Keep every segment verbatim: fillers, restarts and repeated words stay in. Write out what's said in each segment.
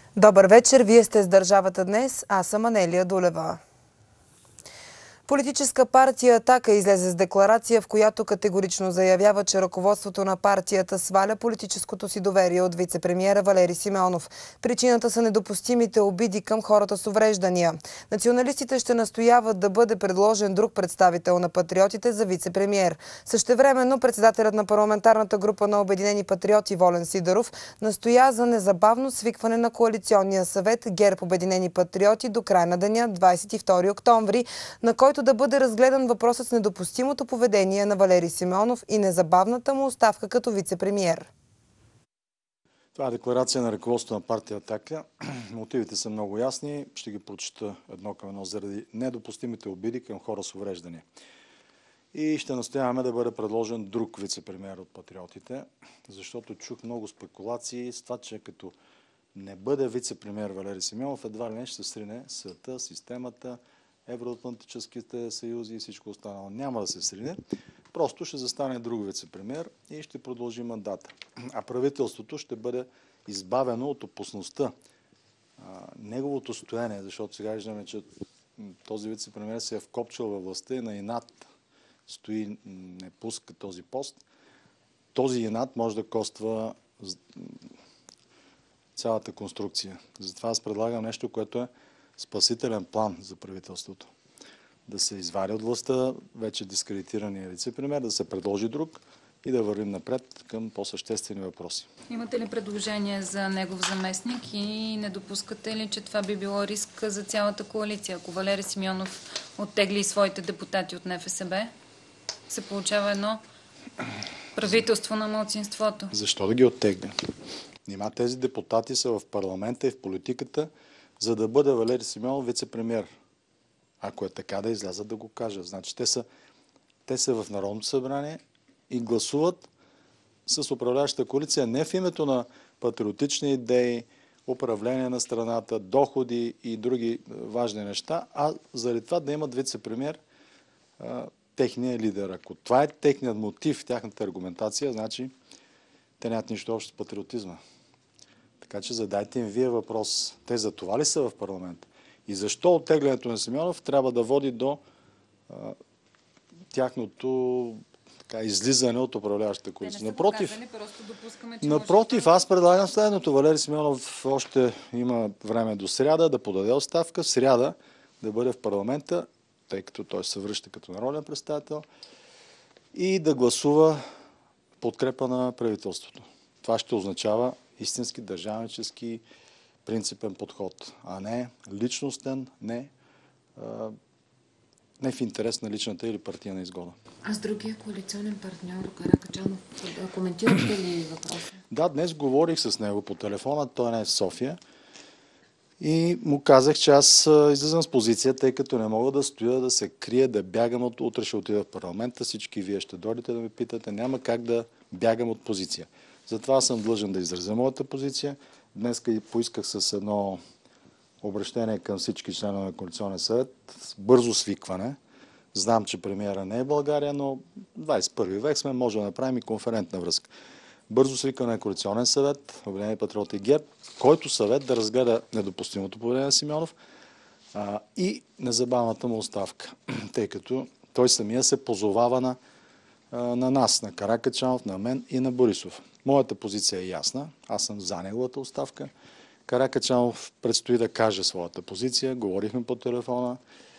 Добър вечер, вие сте с Държавата днес, аз съм Анелия Дулева. Политическа партия „Атака“ излезе с декларация, в която категорично заявява, че ръководството на партията сваля политическото си доверие от вице-премиера Валери Симеонов. Причината са недопустимите обиди към хората с увреждания. Националистите ще настояват да бъде предложен друг представител на патриотите за вице-премиер. Същевременно председателят на парламентарната група на Обединени патриоти Волен Сидеров настоя за незабавно свикване на коалиционния съвет ГЕРБ Обединени патриоти до края на деня двадесет и втори октомври, на който да бъде разгледан въпросът с недопустимото поведение на Валери Симеонов и незабавната му оставка като вице-премиер. Това е декларация на ръководството на партия „Атака“. Мотивите са много ясни. Ще ги прочета едно към едно заради недопустимите обиди към хора с увреждания. И ще настояваме да бъде предложен друг вице-премиер от патриотите, защото чух много спекулации с това, че като не бъде вице-премиер Валери Симеонов, едва ли не ще се срине света, системата, евроатлантическите съюзи и всичко останало. Няма да се срине. Просто ще застане друг вице-премиер и ще продължи мандата. А правителството ще бъде избавено от опасността. А, неговото стояние, защото сега виждаме, че този вице-премиер се е вкопчил във властта и на инат стои, не пуска този пост. Този инат може да коства цялата конструкция. Затова аз предлагам нещо, което е спасителен план за правителството. Да се извади от властта вече дискредитирания вице-премиер, да се предложи друг и да вървим напред към по-съществени въпроси. Имате ли предложение за негов заместник и не допускате ли, че това би било риск за цялата коалиция? Ако Валери Симеонов оттегли своите депутати от НФСБ, се получава едно правителство на малцинството. Защо да ги оттегля? Нима тези депутати са в парламента и в политиката, за да бъде Валери Симеонов вице-премиер. Ако е така, да излязат да го кажат. Значи те са, те са в Народното събрание и гласуват с управляващата коалиция не в името на патриотични идеи, управление на страната, доходи и други важни неща, а заради това да имат вице-премиер техния лидер. Ако това е техният мотив, тяхната аргументация, значи те нямат нищо общо с патриотизма. Така че задайте им вие въпрос. Те за това ли са в парламент? И защо оттеглянето на Симеонов трябва да води до а, тяхното така, излизане от управляващата коалиция? Напротив, казали, просто допускаме, че напротив аз предлагам следното. Валери Симеонов още има време до сряда да подаде оставка. В сряда да бъде в парламента, тъй като той се връща като народен представител, и да гласува подкрепа на правителството. Това ще означава истински държавнически принципен подход, а не личностен, не, а, не в интерес на личната или партийна изгода. А с другия коалиционен партньор Каракачанов, коментирате ли въпроса? Да, днес говорих с него по телефона, той не е в София, и му казах, че аз излизам с позиция, тъй като не мога да стоя, да се крия, да бягам от утре, ще отида в парламента, всички вие ще дойдете да ме питате, няма как да бягам от позиция. Затова съм длъжен да изразя моята позиция. Днес поисках с едно обращение към всички членове на коалиционен съвет, с бързо свикване. Знам, че премиера не е България, но двадесет и първи век сме, може да направим и конферентна връзка. Бързо свикване на коалиционен съвет, Обединени патриоти и ГЕРБ, който съвет да разгледа недопустимото поведение на Симеонов а, и незабавната му оставка, тъй като той самия се позовава на, а, на нас, на Каракачанов, на мен и на Борисов. Моята позиция е ясна. Аз съм за неговата оставка. Каракачанов предстои да каже своята позиция. Говорихме по телефона.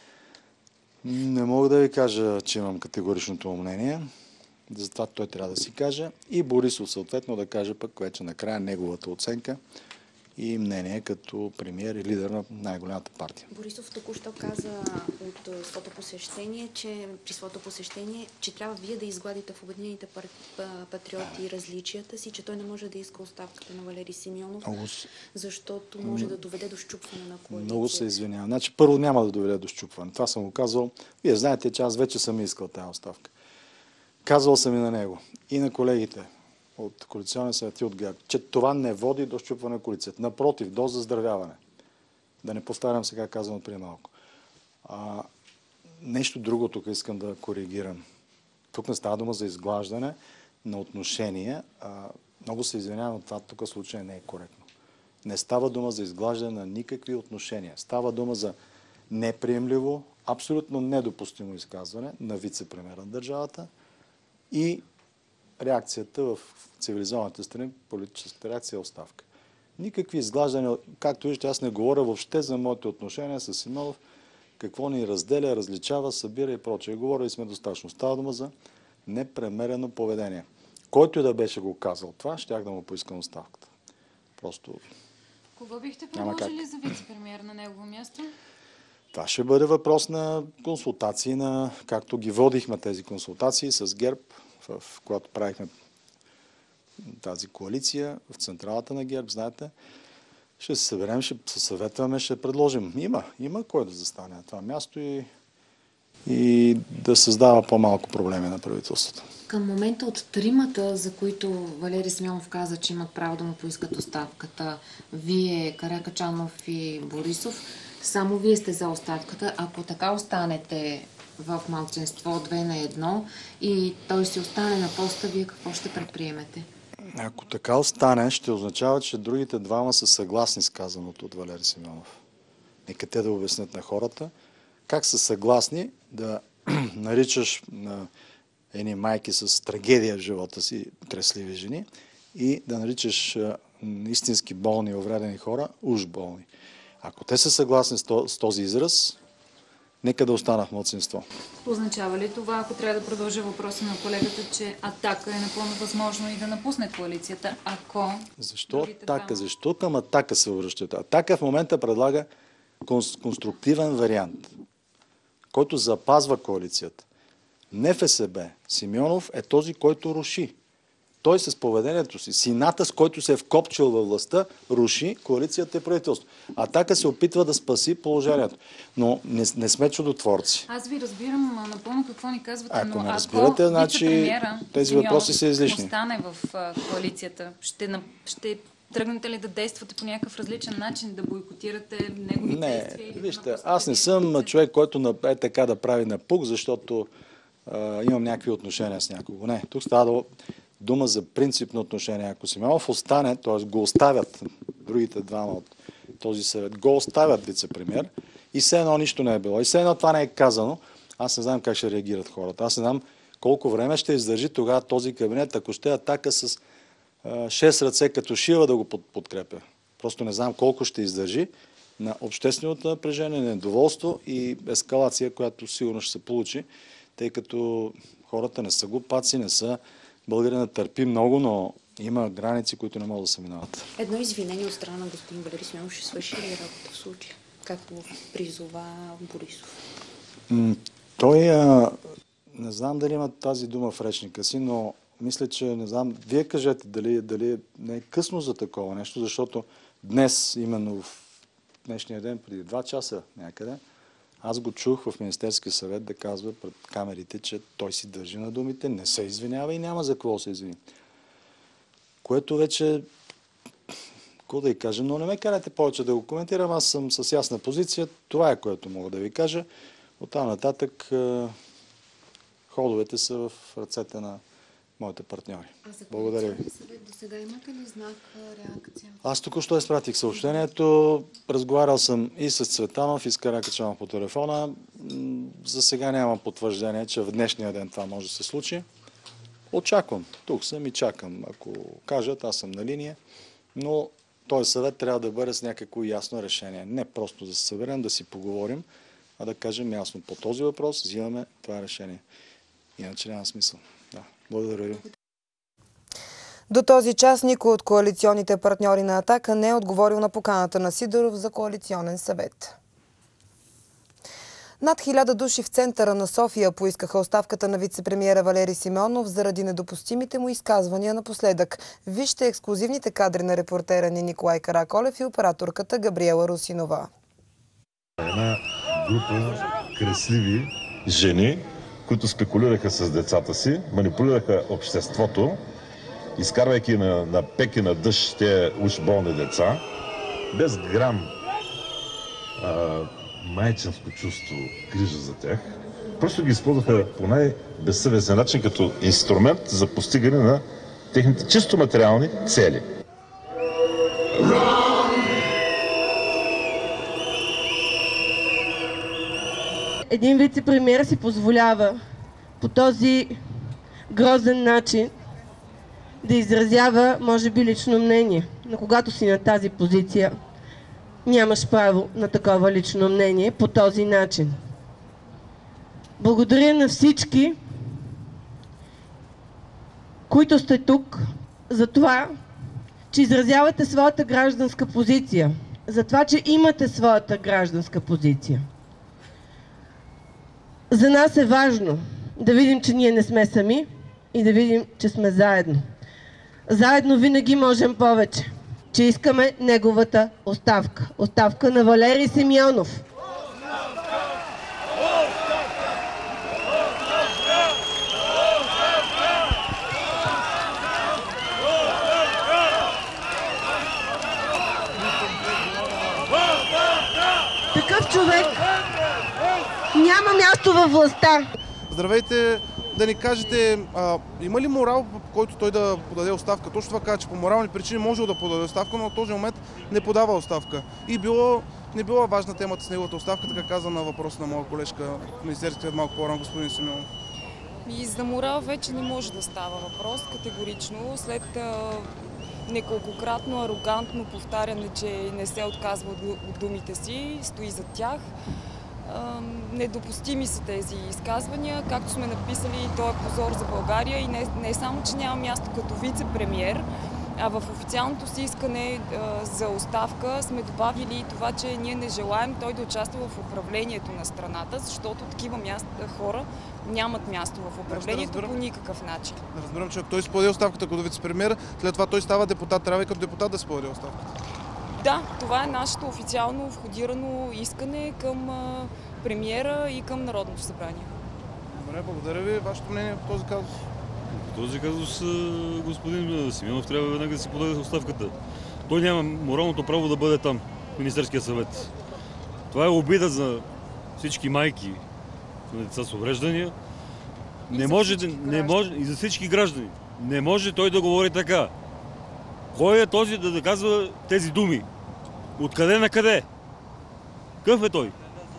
Не мога да ви кажа, че имам категоричното му мнение. Затова той трябва да си каже. И Борисов съответно да каже пък вече накрая неговата оценка и мнение като премиер и лидер на най-голямата партия. Борисов току-що каза от своето посещение, че при своето посещение, че трябва вие да изгладите в Обединените патриоти различията си, че той не може да иска оставката на Валери Симеонов, много... защото може да доведе до счупване на коалицията. Много се извинявам. Значи първо няма да доведе до счупване. Това съм го казвал. Вие знаете, че аз вече съм искал тази оставка. Казвал съм и на него, и на колегите от коалиционен съвет и от ГЕРБ, че това не води до счупване на коалицията. Напротив, до заздравяване. Да не повтарям сега казано при малко. А, нещо друго тук искам да коригирам. Тук не става дума за изглаждане на отношения. А, много се извинявам, но това тук случай не е коректно. Не става дума за изглаждане на никакви отношения. Става дума за неприемливо, абсолютно недопустимо изказване на вице-премиера на държавата и реакцията в цивилизованите страни, политическата реакция е оставка. Никакви изглаждания, както виждате, аз не говоря въобще за моите отношения с Симеонов, какво ни разделя, различава, събира и прочее. Говорили сме достатъчно. Става дума за непремерено поведение. Който и да беше го казал това, щях да му поискам оставката. Просто Кого бихте предложили за вице-премиер на негово място? Това ще бъде въпрос на консултации, на както ги водихме тези консултации с ГЕРБ, в, в когато правихме тази коалиция в централата на ГЕРБ, знаете. Ще се съберем, ще се съветваме, ще предложим. Има, има кой да застане на това място и, и да създава по-малко проблеми на правителството. Към момента от тримата, за които Валери Симеонов каза, че имат право да му поискат оставката, вие, Каракачанов и Борисов, само вие сте за оставката. Ако така останете в малцинство две на едно и той си остане на поста, вие какво ще предприемете? Ако така остане, ще означава, че другите двама са съгласни с казаното от Валери Симеонов. Нека те да обяснят на хората как са съгласни да наричаш на едни майки с трагедия в живота си тресливи жени и да наричаш истински болни и увредени хора уж болни. Ако те са съгласни с този израз, нека да остана в младсинство. Означава ли това, ако трябва да продължа въпроса на колегата, че Атака е напълно възможно и да напусне коалицията, ако... Защо Атака? Защо към Атака се връщат? Атака в момента предлага конструктивен вариант, който запазва коалицията. Не ФСБ. Симеонов е този, който руши. Той с поведението си, сината, с който се е вкопчил във властта, руши коалицията и правителство. Атака се опитва да спаси положението. Но не, не сме чудотворци. Аз ви разбирам напълно какво ни казвате, ако но не разбирате, ако значи тези въпроси са излишни. остане в коалицията, ще, ще тръгнете ли да действате по някакъв различен начин, да бойкотирате негови не, действия? Не, вижте, аз не съм човек, който е така да прави напук, защото а, имам някакви отношения с някого. Не, тук става дума за принципно отношение. Ако Симеонов остане, т.е. го оставят другите двама от този съвет, го оставят вице-премиер и все едно нищо не е било. И все едно това не е казано. Аз не знам как ще реагират хората. Аз не знам колко време ще издържи тогава този кабинет, ако ще Атака с а, шест ръце като шива да го под, подкрепя. Просто не знам колко ще издържи на общественото напрежение, недоволство и ескалация, която сигурно ще се получи, тъй като хората не са глупаци, не са българина търпи много, но има граници, които не могат да се минават. Едно извинение от страна на господин Валери Симеонов ще свърши ли работа в случая? Както призова Борисов? М- той, а, не знам дали има тази дума в речника си, но мисля, че не знам. Вие кажете дали, дали не е късно за такова нещо, защото днес, именно в днешния ден, преди два часа някъде, аз го чух в Министерския съвет да казва пред камерите, че той си държи на думите, не се извинява и няма за какво се извини. Което вече, какво да ви кажа, но не ме карайте повече да го коментирам, аз съм с ясна позиция, това е което мога да ви кажа. Оттам нататък е, ходовете са в ръцете на моите партньори. Благодаря ви. Съвет до сега имате ли знак, реакция? Аз току-що изпратих съобщението. Разговарял съм и с Цветанов, и с Каракачанов по телефона. За сега нямам потвърждение, че в днешния ден това може да се случи. Очаквам. Тук съм и чакам. Ако кажат, аз съм на линия. Но този съвет трябва да бъде с някакво ясно решение. Не просто да се съберем, да си поговорим, а да кажем ясно по този въпрос, взимаме това решение. Иначе няма смисъл. Да. Благодаря ви. До този час никой от коалиционните партньори на Атака не е отговорил на поканата на Сидоров за коалиционен съвет. Над хиляда души в центъра на София поискаха оставката на вице-премиера Валери Симеонов заради недопустимите му изказвания напоследък. Вижте ексклузивните кадри на репортера ни Николай Караколев и операторката Габриела Русинова. Една група красиви жени, които спекулираха с децата си, манипулираха обществото, изкарвайки на, на пеки на дъжд тези уж болни деца, без грам а, майчинско чувство, грижа за тях. Просто ги използваха по най-безсъвестен начин като инструмент за постигане на техните чисто материални цели. един вице-премиер си позволява по този грозен начин да изразява, може би, лично мнение. Но когато си на тази позиция, нямаш право на такова лично мнение по този начин. Благодаря на всички, които сте тук, за това, че изразявате своята гражданска позиция, за това, че имате своята гражданска позиция. За нас е важно да видим, че ние не сме сами и да видим, че сме заедно. Заедно винаги можем повече, че искаме неговата оставка. Оставка на Валери Симеонов. Такъв човек няма място във властта. Здравейте, да ни кажете, а, има ли морал, по който той да подаде оставка? Точно това каза, че по морални причини може да подаде оставка, но в този момент не подава оставка. И било, не била важна темата с неговата оставка, така каза на въпрос на моя колежка в Министерския малко по-рано, господин Симеонов. И за морал вече не може да става въпрос категорично. След а, неколкократно арогантно повтаряне, че не се отказва от, от думите си, стои зад тях. Недопустими са тези изказвания, както сме написали, той е позор за България и не, не само, че няма място като вице-премиер, а в официалното си искане а, за оставка сме добавили и това, че ние не желаем той да участва в управлението на страната, защото такива място, хора нямат място в управлението да по никакъв начин. Да разбирам, че ако той си подаде оставката като вице-премиер, след това той става депутат, трябва и като депутат да си подаде оставката. Да, това е нашето официално входирано искане към а, премиера и към Народното събрание. Добре, благодаря ви. Вашето мнение по този казус? По този казус господин Симеонов трябва веднага да си подаде оставката. Той няма моралното право да бъде там, в Министерския съвет. Това е обида за всички майки на деца с увреждания. Не може, не може, и за всички граждани. Не може той да говори така. Кой е този да, да казва тези думи? Откъде на къде? Какъв е той?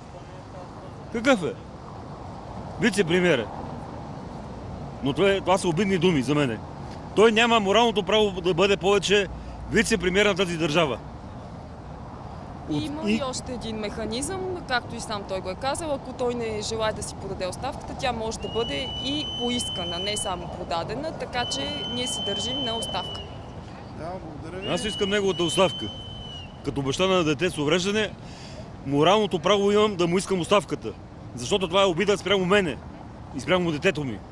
Какъв е? Вице-премиер е. Но това, това са обидни думи за мене. Той няма моралното право да бъде повече вице-премиер на тази държава. От... Има и още един механизъм, както и сам той го е казал, ако той не желае да си подаде оставката, тя може да бъде и поискана, не само подадена, така че ние се държим на оставка. Да, благодаря ви. Аз искам неговата оставка. Като баща на дете с увреждане, моралното право имам да му искам оставката. Защото това е обида спрямо мене и спрямо детето ми.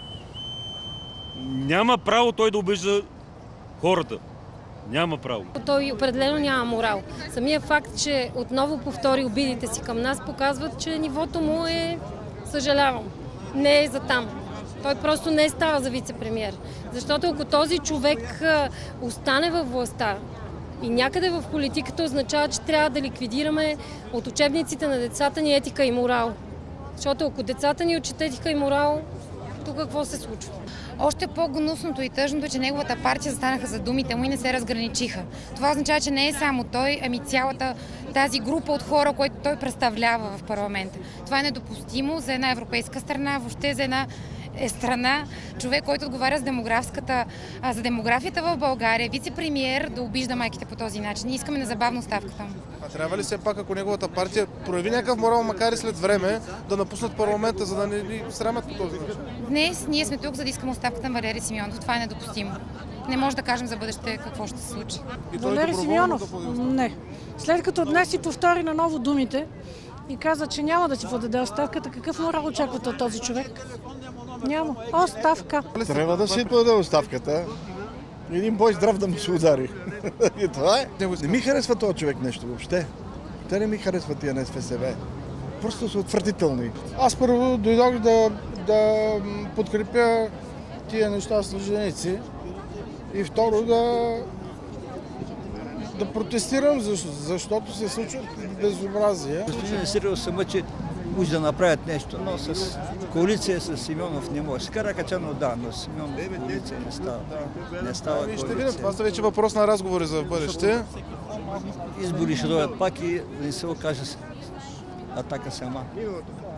Няма право той да обижда хората. Няма право. Той определено няма морал. Самият факт, че отново повтори обидите си към нас, показват, че нивото му е, съжалявам, не е за там. Той просто не е става за вице-премиер. Защото ако този човек остане във властта и някъде в политиката, означава, че трябва да ликвидираме от учебниците на децата ни етика и морал. Защото ако децата ни учат етика и морал, тук какво се случва? Още по-гнусното и тъжното е, че неговата партия застанаха за думите му и не се разграничиха. Това означава, че не е само той, ами цялата тази група от хора, които той представлява в парламента. Това е недопустимо за една европейска страна, въобще за една е страна, човек, който отговаря за, демографската, за демографията в България, вице-премиер, да обижда майките по този начин. Ние искаме незабавно оставката му. А трябва ли все пак, ако неговата партия прояви някакъв морал, макар и след време, да напуснат парламента, за да не ни срамят по този начин? Днес ние сме тук, за да искаме оставката на Валери Симеонов. Това е недопустимо. Не може да кажем за бъдеще какво ще се случи. Валери Симеонов? Не. След като днес си повтори наново думите и каза, че няма да си подаде оставката, какъв морал очаквате от този човек? Няма. Оставка. Трябва да си подаде оставката. Един бой здрав да му се удари. И това е. Не ми харесва този човек нещо въобще. Те не ми харесват тия на СФСБ. Просто са отвратителни. Аз първо дойдох да, да подкрепя тия нещастни женици и второ да, да протестирам, защото се случват безобразия. Господин Сирил се мъчи уж да направят нещо, но с коалиция с Симеонов не може. С Каракачанов да, но с Симеонов коалиция не става. Не става коалиция. Ще видим, това са вече въпрос на разговори за бъдеще. Избори ще дойдат пак и да не се окаже Атака сама.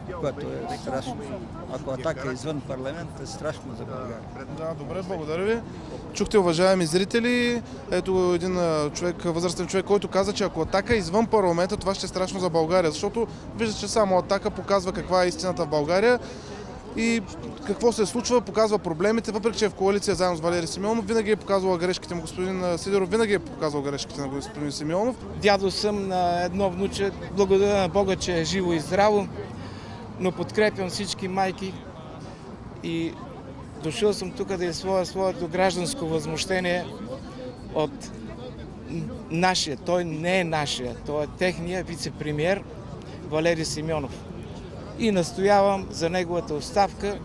което е страшно. Ако Атака е извън парламента, е страшно за България. Да, добре, благодаря ви. Чухте, уважаеми зрители, ето един човек, възрастен човек, който каза, че ако Атака е извън парламента, това ще е страшно за България, защото вижда, че само Атака показва каква е истината в България и какво се случва, показва проблемите, въпреки че е в коалиция заедно с Валери Симеонов, винаги е показвал грешките му, господин Сидеров винаги е показвал грешките на господин Симеонов. Дядо съм на едно внуче, благодаря на Бога, че е живо и здраво, но подкрепям всички майки и дошъл съм тук да изслоя своето гражданско възмущение от нашия, той не е нашия, той е техния вице-премиер Валери Симеонов. И настоявам за неговата оставка,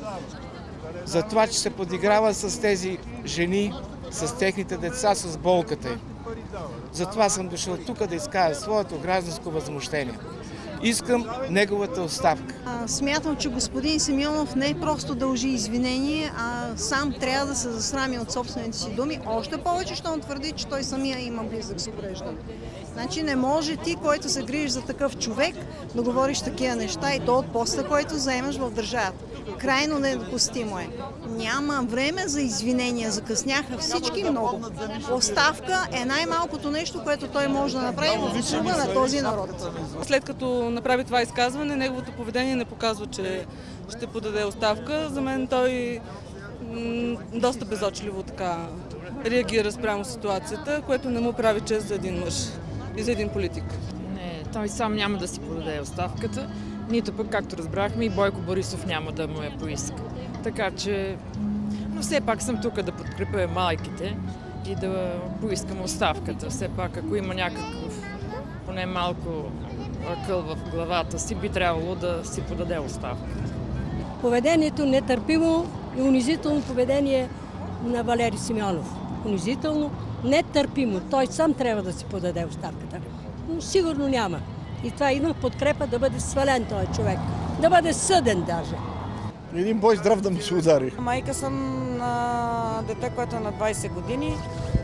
за това, че се подиграва с тези жени, с техните деца, с болката им. Затова съм дошъл тук да изкажа своето гражданско възмущение. Искам неговата оставка. Смятам, че господин Симеонов не е просто дължи извинение, а сам трябва да се засрами от собствените си думи. Още повече, ще он твърди, че той самия има близък с увреждане. Значи не може ти, който се грижиш за такъв човек, да говориш такива неща и то от поста, който заемаш в държавата. Крайно недопустимо е. Няма време за извинения, закъсняха всички много. Оставка е най-малкото нещо, което той може да направи в услуга на този народ. След като направи това изказване, неговото поведение не показва, че ще подаде оставка. За мен той м- доста безочливо така реагира спрямо ситуацията, което не му прави чест за един мъж и за един политик. Не, той сам няма да си подаде оставката. Нито пък, както разбрахме, и Бойко Борисов няма да му я поиска. Така че, но все пак съм тук да подкрепя майките и да поискам оставката. Все пак, ако има някакъв, поне малко акъл в главата си, би трябвало да си подаде оставката. Поведението нетърпимо и унизително поведение на Валери Симеонов. Унизително, нетърпимо. Той сам трябва да си подаде оставката. Но сигурно няма. И това има подкрепа да бъде свален този човек. Да бъде съден даже. Един бой здрав да му се удари. Майка съм на дете, което е на двайсет години.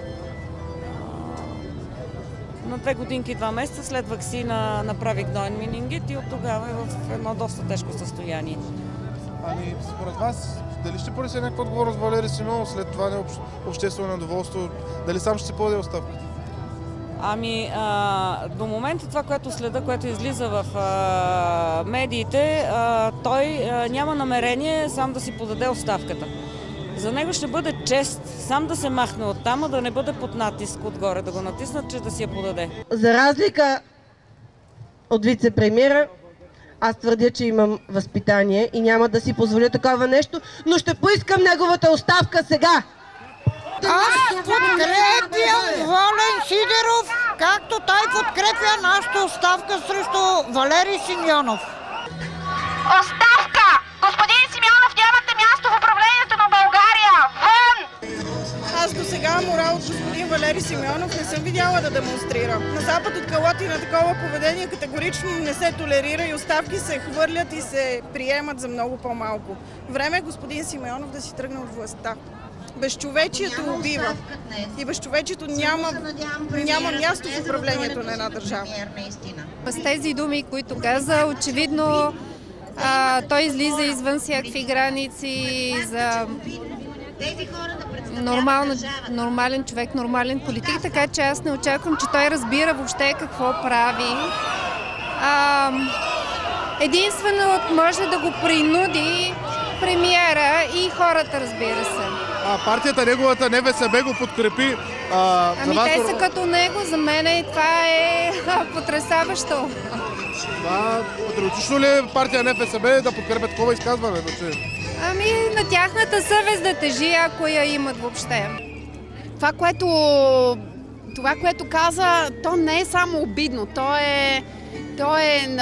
На две годинки и два месеца след ваксина направих гноен менингит и от тогава е в едно доста тежко състояние. Ами, според вас, дали ще понесе някаква отговорност Валери Симеонов след това не обществено недоволство? Дали сам ще се подаде оставката? Ами, а, до момента това, което следа, което излиза в а, медиите, а, той а, няма намерение сам да си подаде оставката. За него ще бъде чест сам да се махне оттам, а да не бъде под натиск отгоре, да го натиснат, че да си я подаде. За разлика от вице-премиера, аз твърдя, че имам възпитание и няма да си позволя такова нещо, но ще поискам неговата оставка сега. Аз подкрепям Волен Сидеров, както той подкрепя нашата оставка срещу Валери Симеонов. Оставка! Господин Симеонов, нямате място в управлението на България! Вън! Аз до сега морал от господин Валери Симеонов не съм видяла да демонстрира. На Запад от Калоти на такова поведение категорично не се толерира и оставки се хвърлят и се приемат за много по-малко. Време е господин Симеонов да си тръгне от властта. Безчовечието убива и безчовечието няма, няма място в управлението на една държава. С тези думи, които каза, очевидно а, той излиза извън всякакви граници за нормално, нормален човек, нормален политик, така че аз не очаквам, че той разбира въобще какво прави. А, единствено може да го принуди премиера и хората, разбира се. А партията неговата НФСБ го подкрепи. А, ами за вас... те са като него, за мен и това е потресаващо. Това патриотично ли е партия НФСБ да подкрепят такова изказване? Да че... Ами на тяхната съвест да тежи, ако я имат въобще. Това, което, това, което каза, то не е само обидно, то е, то е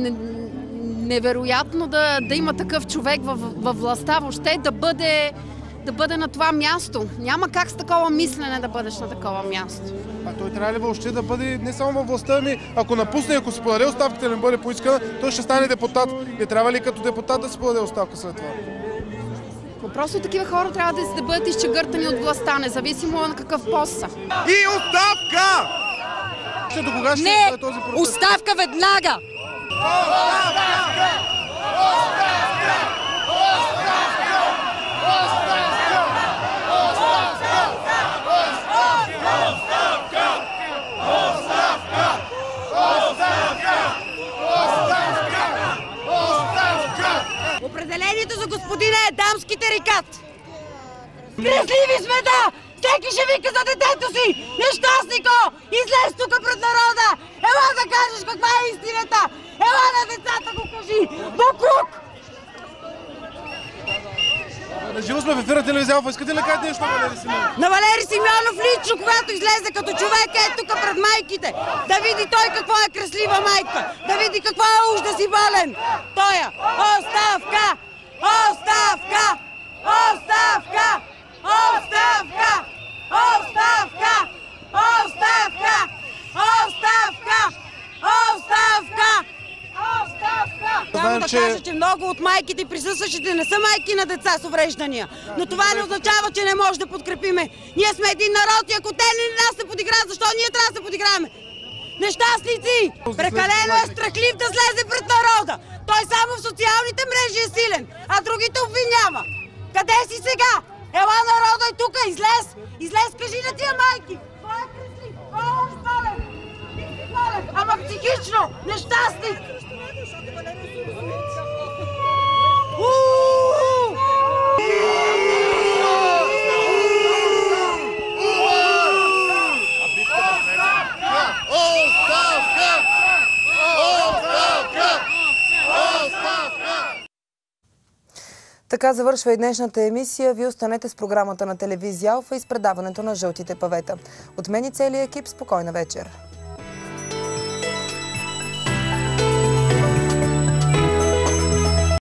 невероятно да, да има такъв човек във, във властта, въобще да бъде, да бъде на това място. Няма как с такова мислене да бъдеш на такова място. А той трябва ли въобще да бъде не само във властта, ами ако напусне, ако се подаде оставката и не бъде поискана, той ще стане депутат. Не трябва ли като депутат да се подаде оставка след това? Просто такива хора трябва да, да бъдат изчегъртани от властта, независимо на какъв пост са. И оставка! Ще до кога ще не, е този процес? Оставка веднага! Оставка! е дамски тарикат. Кресливи сме, да! Всеки ще вика за детето си! Нещастнико! Излез тук пред народа! Ела да кажеш каква е истината! Ела на децата го кажи! Буклук! Живо сме в ефира телевизия Алфа. Искате ли кажете нещо на Валери Симеонов? На Валери Симеонов лично, когато излезе като човек е тук пред майките, да види той какво е креслива майка, да види какво е уж да си болен. Той е оставка! Оставка! Оставка! Оставка! Оставка! Оставка! Оставка! Оставка! Оставка! Само да кажа, че много от майките и присъстващите не са майки на деца с увреждания. Но това не означава, че не може да подкрепиме. Ние сме един народ и ако те не нас се подиграват, защо ние трябва да се подиграваме? Нещастници! Прекалено е страхлив да слезе пред народа. Той само в социалните мрежи е силен, а другите обвинява. Къде си сега? Ела народа и тук, излез! Излез, кажи на тия майки! Кой е креслив? Кой е уж болен? Ти си болен, ама психично, нещастник! Така завършва и днешната емисия. Вие останете с програмата на телевизия Алфа и с предаването на Жълтите павета. От мен и целия екип, спокойна вечер!